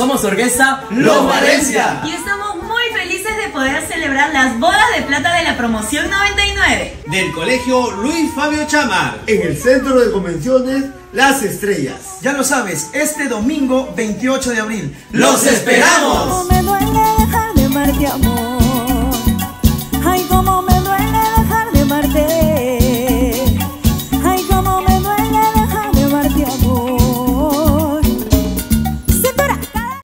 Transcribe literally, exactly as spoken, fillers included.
Somos Orquesta Los Valencia. Y estamos muy felices de poder celebrar las bodas de plata de la promoción noventa y nueve. Del Colegio Luis Fabio Chamar. En el Centro de Convenciones Las Estrellas. Ya lo sabes, este domingo veintiocho de abril. ¡Los esperamos! No me duele dejar de amarte, amor.